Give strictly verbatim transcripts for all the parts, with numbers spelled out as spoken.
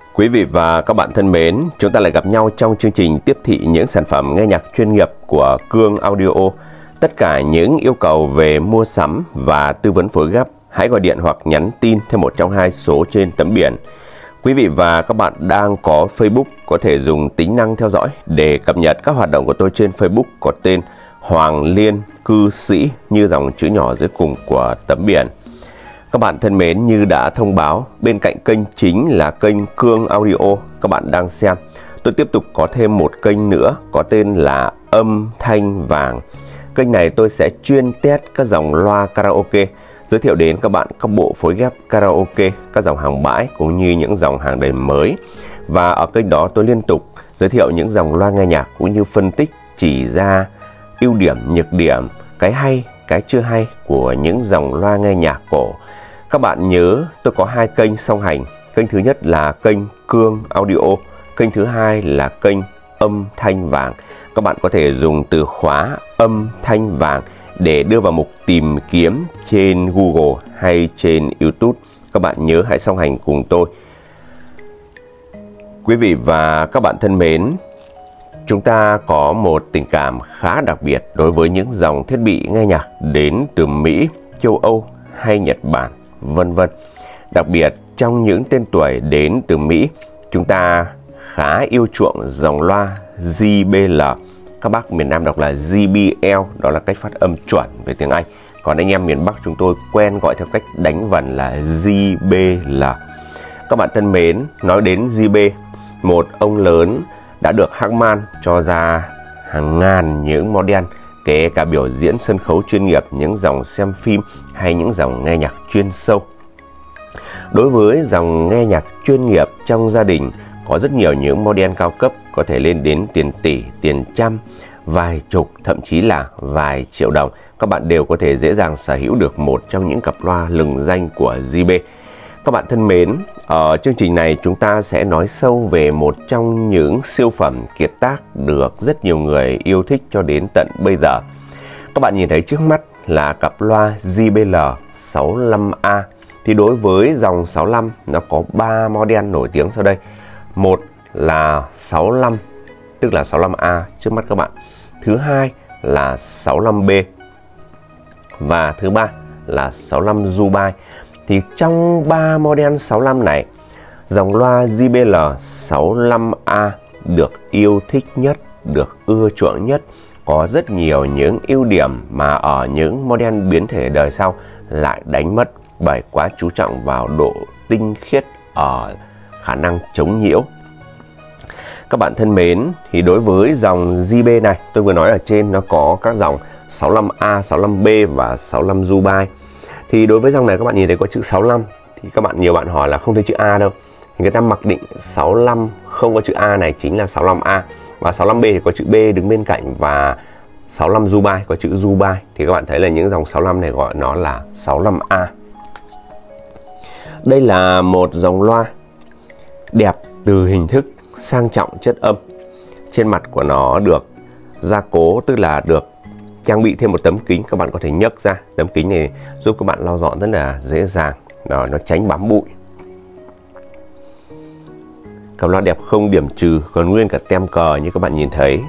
Quý vị và các bạn thân mến, chúng ta lại gặp nhau trong chương trình tiếp thị những sản phẩm nghe nhạc chuyên nghiệp của Cương Audio. Tất cả những yêu cầu về mua sắm và tư vấn phối ghép, hãy gọi điện hoặc nhắn tin theo một trong hai số trên tấm biển. Quý vị và các bạn đang có Facebook có thể dùng tính năng theo dõi để cập nhật các hoạt động của tôi trên Facebook có tên Hoàng Liên Cư Sĩ như dòng chữ nhỏ dưới cùng của tấm biển. Các bạn thân mến, như đã thông báo, bên cạnh kênh chính là kênh Cương Audio các bạn đang xem, tôi tiếp tục có thêm một kênh nữa có tên là Âm Thanh Vàng. Kênh này tôi sẽ chuyên test các dòng loa karaoke, giới thiệu đến các bạn các bộ phối ghép karaoke, các dòng hàng bãi cũng như những dòng hàng đời mới. Và ở kênh đó tôi liên tục giới thiệu những dòng loa nghe nhạc cũng như phân tích, chỉ ra ưu điểm, nhược điểm, cái hay, cái chưa hay của những dòng loa nghe nhạc cổ. Các bạn nhớ tôi có hai kênh song hành. Kênh thứ nhất là kênh Cương Audio, kênh thứ hai là kênh Âm Thanh Vàng. Các bạn có thể dùng từ khóa Âm Thanh Vàng để đưa vào mục tìm kiếm trên Google hay trên YouTube. Các bạn nhớ hãy song hành cùng tôi. Quý vị và các bạn thân mến, chúng ta có một tình cảm khá đặc biệt đối với những dòng thiết bị nghe nhạc đến từ Mỹ, châu Âu hay Nhật Bản, vân vân. Đặc biệt trong những tên tuổi đến từ Mỹ, chúng ta khá yêu chuộng dòng loa J B L. Các bác miền Nam đọc là J B L, đó là cách phát âm chuẩn về tiếng Anh. Còn anh em miền Bắc chúng tôi quen gọi theo cách đánh vần là J B L. Các bạn thân mến, nói đến J B, một ông lớn đã được Harman cho ra hàng ngàn những model, kể cả biểu diễn sân khấu chuyên nghiệp, những dòng xem phim hay những dòng nghe nhạc chuyên sâu. Đối với dòng nghe nhạc chuyên nghiệp trong gia đình, có rất nhiều những model cao cấp có thể lên đến tiền tỷ, tiền trăm, vài chục, thậm chí là vài triệu đồng. Các bạn đều có thể dễ dàng sở hữu được một trong những cặp loa lừng danh của J B. Các bạn thân mến, ở chương trình này chúng ta sẽ nói sâu về một trong những siêu phẩm kiệt tác được rất nhiều người yêu thích cho đến tận bây giờ. Các bạn nhìn thấy trước mắt là cặp loa J B L sáu lăm A. Thì đối với dòng sáu lăm nó có ba model nổi tiếng sau đây. Một là sáu lăm, tức là sáu lăm A trước mắt các bạn. Thứ hai là sáu lăm B. Và thứ ba là sáu lăm Zubai. Thì trong ba model sáu lăm này, dòng loa J B L sáu lăm A được yêu thích nhất, được ưa chuộng nhất, có rất nhiều những ưu điểm mà ở những model biến thể đời sau lại đánh mất bởi quá chú trọng vào độ tinh khiết ở khả năng chống nhiễu. Các bạn thân mến, thì đối với dòng J B này, tôi vừa nói ở trên nó có các dòng sáu lăm A, sáu lăm B và sáu lăm Zubai. Thì đối với dòng này các bạn nhìn thấy có chữ sáu lăm, thì các bạn nhiều bạn hỏi là không thấy chữ A đâu. Thì người ta mặc định sáu lăm không có chữ A này chính là sáu lăm A, và sáu lăm B thì có chữ B đứng bên cạnh, và sáu lăm Zubai có chữ Zubai. Thì các bạn thấy là những dòng sáu lăm này gọi nó là sáu lăm A. Đây là một dòng loa đẹp từ hình thức, sang trọng chất âm. Trên mặt của nó được gia cố, tức là được trang bị thêm một tấm kính, các bạn có thể nhấc ra. Tấm kính này giúp các bạn lau dọn rất là dễ dàng, đó, nó tránh bám bụi. Cặp loa đẹp không điểm trừ, còn nguyên cả tem cờ như các bạn nhìn thấy.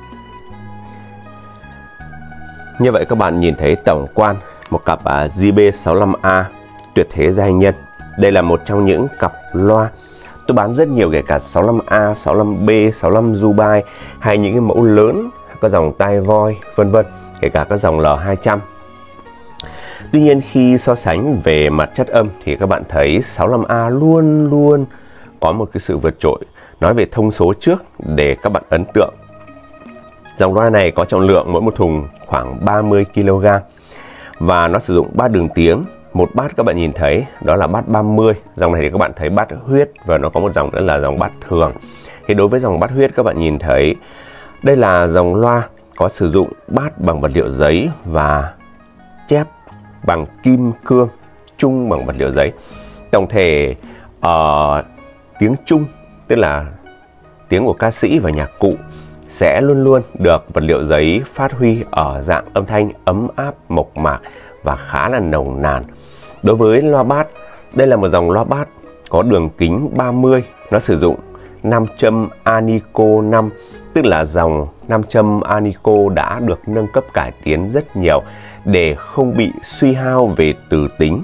Như vậy các bạn nhìn thấy tổng quan một cặp à, J B sáu lăm A tuyệt thế giai nhân. Đây là một trong những cặp loa tôi bán rất nhiều, kể cả sáu lăm A, sáu lăm B, sáu lăm Zubai hay những cái mẫu lớn, các dòng tai voi, vân vân, kể cả các dòng L hai trăm. Tuy nhiên khi so sánh về mặt chất âm thì các bạn thấy sáu lăm A luôn luôn có một cái sự vượt trội. Nói về thông số trước để các bạn ấn tượng. Dòng loa này có trọng lượng mỗi một thùng khoảng ba mươi ki lô gam và nó sử dụng bát đường tiếng. Một bát các bạn nhìn thấy đó là bát ba mươi. Dòng này thì các bạn thấy bát huyết, và nó có một dòng nữa là dòng bát thường. Thì đối với dòng bát huyết các bạn nhìn thấy đây là dòng loa có sử dụng bát bằng vật liệu giấy và chép bằng kim cương, chung bằng vật liệu giấy. Tổng thể ở uh, tiếng Trung, tức là tiếng của ca sĩ và nhạc cụ, sẽ luôn luôn được vật liệu giấy phát huy ở dạng âm thanh ấm áp, mộc mạc và khá là nồng nàn. Đối với loa bát, đây là một dòng loa bát có đường kính ba mươi, nó sử dụng nam châm Anico năm, tức là dòng nam châm Anico đã được nâng cấp cải tiến rất nhiều để không bị suy hao về từ tính.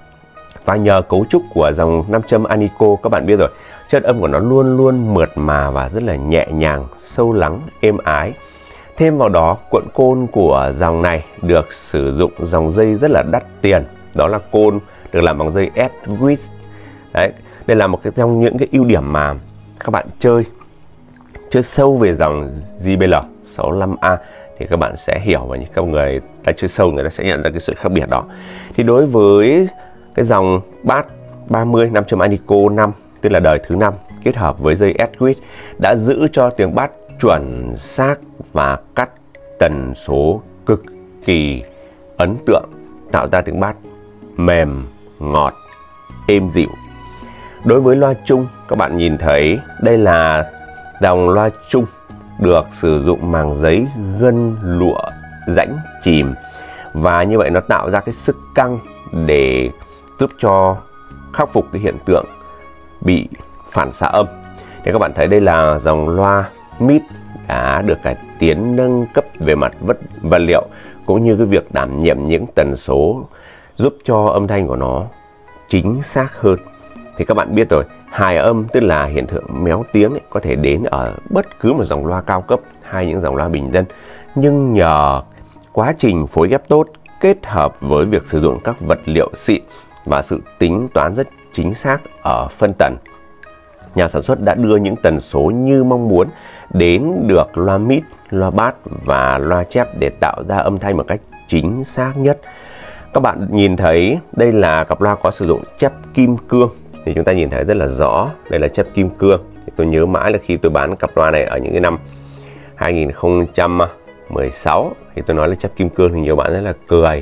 Và nhờ cấu trúc của dòng nam châm Anico, các bạn biết rồi, chất âm của nó luôn luôn mượt mà và rất là nhẹ nhàng, sâu lắng, êm ái. Thêm vào đó, cuộn côn của dòng này được sử dụng dòng dây rất là đắt tiền, đó là côn được làm bằng dây Edwidge. Đấy, đây là một cái trong những cái ưu điểm mà các bạn chơi chơi sâu về dòng gi bê lờ sáu lăm A thì các bạn sẽ hiểu, và những các người ta chơi sâu người ta sẽ nhận ra cái sự khác biệt đó. Thì đối với cái dòng bass ba mươi nam châm Anico năm, tức là đời thứ năm, kết hợp với dây Edwidge đã giữ cho tiếng bass chuẩn xác và cắt tần số cực kỳ ấn tượng, tạo ra tiếng bass mềm, ngọt, êm dịu. Đối với loa chung, các bạn nhìn thấy đây là dòng loa chung được sử dụng màng giấy gân lụa rãnh chìm, và như vậy nó tạo ra cái sức căng để giúp cho khắc phục cái hiện tượng bị phản xạ âm. Thì các bạn thấy đây là dòng loa mid đã được cải tiến nâng cấp về mặt vật, vật liệu cũng như cái việc đảm nhiệm những tần số giúp cho âm thanh của nó chính xác hơn. Thì các bạn biết rồi, hài âm tức là hiện tượng méo tiếng ấy, có thể đến ở bất cứ một dòng loa cao cấp hay những dòng loa bình dân, nhưng nhờ quá trình phối ghép tốt kết hợp với việc sử dụng các vật liệu xịn và sự tính toán rất chính xác ở phân tần, nhà sản xuất đã đưa những tần số như mong muốn đến được loa mid, loa bass và loa chép để tạo ra âm thanh một cách chính xác nhất. Các bạn nhìn thấy đây là cặp loa có sử dụng chép kim cương, thì chúng ta nhìn thấy rất là rõ đây là chép kim cương. Thì tôi nhớ mãi là khi tôi bán cặp loa này ở những cái năm hai nghìn không trăm mười sáu thì tôi nói là chép kim cương thì nhiều bạn rất là cười.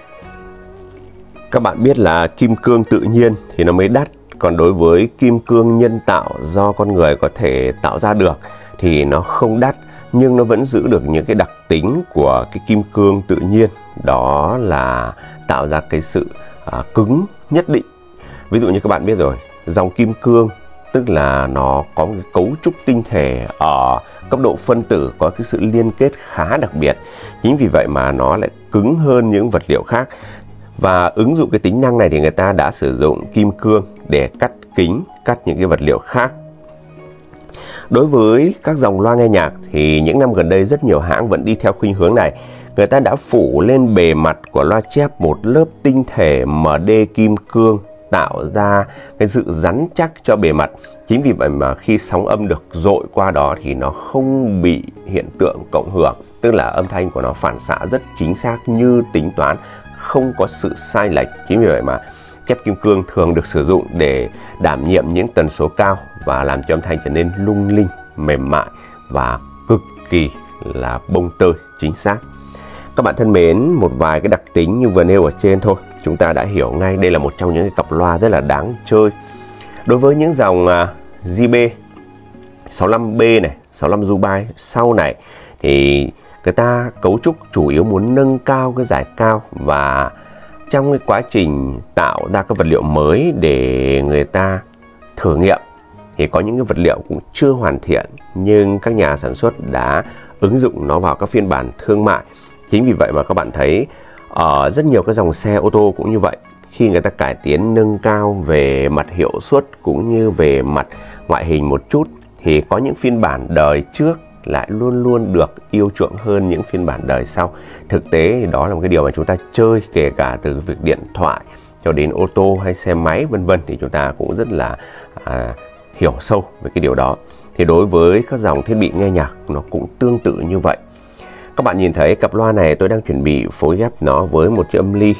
Các bạn biết là kim cương tự nhiên thì nó mới đắt, còn đối với kim cương nhân tạo do con người có thể tạo ra được thì nó không đắt, nhưng nó vẫn giữ được những cái đặc tính của cái kim cương tự nhiên, đó là tạo ra cái sự à, cứng nhất định. Ví dụ như các bạn biết rồi, dòng kim cương tức là nó có một cái cấu trúc tinh thể ở cấp độ phân tử có cái sự liên kết khá đặc biệt. Chính vì vậy mà nó lại cứng hơn những vật liệu khác. Và ứng dụng cái tính năng này thì người ta đã sử dụng kim cương để cắt kính, cắt những cái vật liệu khác. Đối với các dòng loa nghe nhạc thì những năm gần đây rất nhiều hãng vẫn đi theo khuynh hướng này. Người ta đã phủ lên bề mặt của loa chép một lớp tinh thể em đê kim cương, tạo ra cái sự rắn chắc cho bề mặt. Chính vì vậy mà khi sóng âm được dội qua đó thì nó không bị hiện tượng cộng hưởng, tức là âm thanh của nó phản xạ rất chính xác như tính toán, không có sự sai lệch. Chính vì vậy mà chép kim cương thường được sử dụng để đảm nhiệm những tần số cao và làm cho âm thanh trở nên lung linh, mềm mại và cực kỳ là bông tơi, chính xác. Các bạn thân mến, một vài cái đặc tính như vừa nêu ở trên thôi, chúng ta đã hiểu ngay đây là một trong những cái cặp loa rất là đáng chơi. Đối với những dòng uh, gi bê sáu lăm B này, sáu lăm Dubai sau này thì người ta cấu trúc chủ yếu muốn nâng cao cái giải cao, và trong cái quá trình tạo ra các vật liệu mới để người ta thử nghiệm thì có những cái vật liệu cũng chưa hoàn thiện, nhưng các nhà sản xuất đã ứng dụng nó vào các phiên bản thương mại. Chính vì vậy mà các bạn thấy ở rất nhiều các dòng xe ô tô cũng như vậy, khi người ta cải tiến nâng cao về mặt hiệu suất cũng như về mặt ngoại hình một chút thì có những phiên bản đời trước lại luôn luôn được yêu chuộng hơn những phiên bản đời sau. Thực tế thì đó là một cái điều mà chúng ta chơi, kể cả từ việc điện thoại cho đến ô tô hay xe máy vân vân, thì chúng ta cũng rất là à, hiểu sâu về cái điều đó. Thì đối với các dòng thiết bị nghe nhạc nó cũng tương tự như vậy. Các bạn nhìn thấy cặp loa này tôi đang chuẩn bị phối ghép nó với một chiếc âm ly.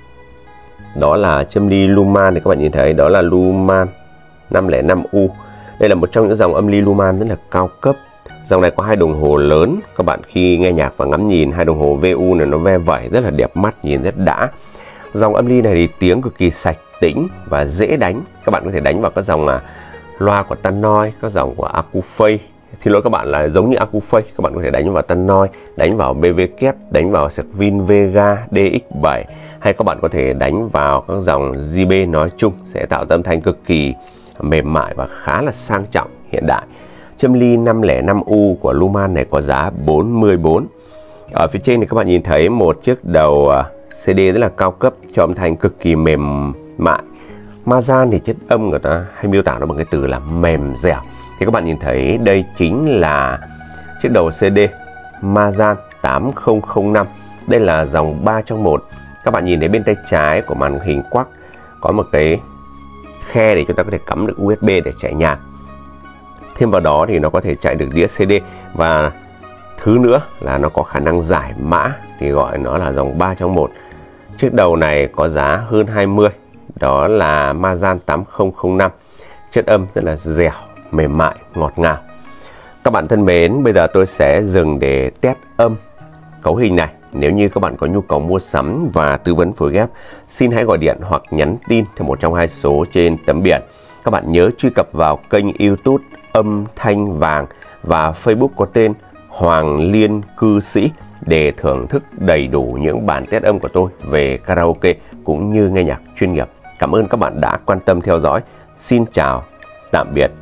Đó là chiếc âm ly Luman, thì các bạn nhìn thấy đó là Luman năm không năm U. Đây là một trong những dòng âm ly Luman rất là cao cấp. Dòng này có hai đồng hồ lớn. Các bạn khi nghe nhạc và ngắm nhìn hai đồng hồ vê u này nó ve vẩy rất là đẹp mắt, nhìn rất đã. Dòng âm ly này thì tiếng cực kỳ sạch, tĩnh và dễ đánh. Các bạn có thể đánh vào các dòng là loa của Tannoy, các dòng của Acouphase. Xin lỗi các bạn, là giống như Acouphase, các bạn có thể đánh vào Tannoy, đánh vào bê vê kép, đánh vào Svin Vega đê ích bảy, hay các bạn có thể đánh vào các dòng gi bê nói chung, sẽ tạo ra âm thanh cực kỳ mềm mại và khá là sang trọng hiện đại. Châm ly năm không năm U của Luman này có giá bốn mươi bốn. Ở phía trên thì các bạn nhìn thấy một chiếc đầu xê đê rất là cao cấp cho âm thanh cực kỳ mềm mại. Mazan thì chất âm người ta hay miêu tả nó bằng cái từ là mềm dẻo. Thì các bạn nhìn thấy đây chính là chiếc đầu xê đê Mazan tám không không năm. Đây là dòng ba trong một. Các bạn nhìn thấy bên tay trái của màn hình quắc có một cái khe để chúng ta có thể cắm được u ét bê để chạy nhạc. Thêm vào đó thì nó có thể chạy được đĩa xê đê, và thứ nữa là nó có khả năng giải mã, thì gọi nó là dòng ba trong một. Chiếc đầu này có giá hơn hai mươi, đó là Mazan tám không không năm. Chất âm rất là dẻo, mềm mại, ngọt ngào. Các bạn thân mến, bây giờ tôi sẽ dừng để test âm cấu hình này. Nếu như các bạn có nhu cầu mua sắm và tư vấn phối ghép, xin hãy gọi điện hoặc nhắn tin theo một trong hai số trên tấm biển. Các bạn nhớ truy cập vào kênh YouTube Âm Thanh Vàng và Facebook có tên Hoàng Liên Cư Sĩ để thưởng thức đầy đủ những bản test âm của tôi về karaoke cũng như nghe nhạc chuyên nghiệp. Cảm ơn các bạn đã quan tâm theo dõi. Xin chào, tạm biệt.